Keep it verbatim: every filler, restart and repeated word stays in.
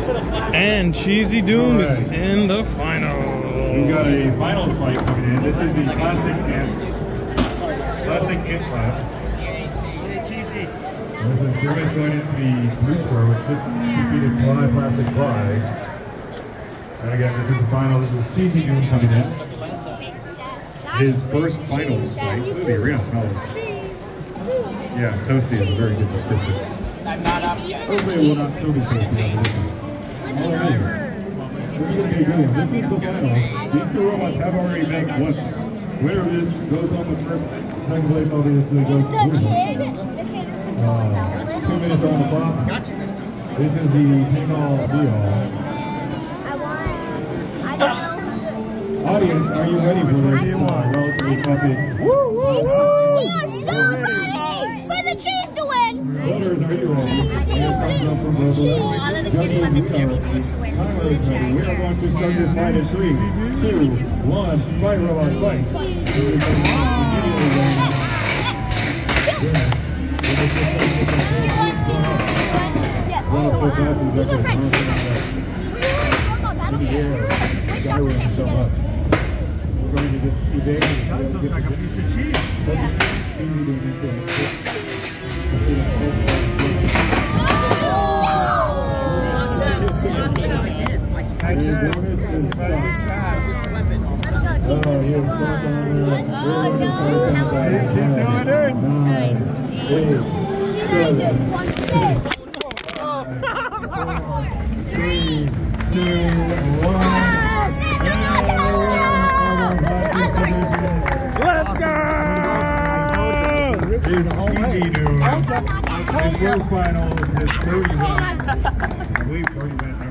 And Cheesy Doom right. is in the final. We've got a finals fight coming in. This is the classic ant, classic ant class. This is Grimace going into the blue square, which just defeated Fly, Plastic Fly. And again, this is the final. This is Cheesy Doom coming in. His first finals fight. Ooh, the arena smells. Yeah, toasty is a very good description. I'm not up yet. Hopefully it will not still be toasty. All right. We're going to be doing this is the final. These two robots have already met once. Winner of this goes on the first. Second place obviously goes to the kid. Uh, two minutes on the clock. This is the take-all be-all. I want. I don't know. Audience, are you ready for this uh, relatively epic? Woo, woo, woo! We are so ready for the cheese to win! Voters, are you ready? Cheese! All of the kids have the cherry going to win. We are going to start this fight in three, two, one, fight, robot, fight! Yes, who's our friend? We already spoke on that. Which stuff we came together? Going to just evade. That looks like a piece of cheese. Yeah. That's it. Let's go, cheese. Let's go. Keep doing it. Nine, eight, seven, three, two, one. Let's go! Here's Cheesy Doom. His first final is his thirty wins. I believe thirty wins.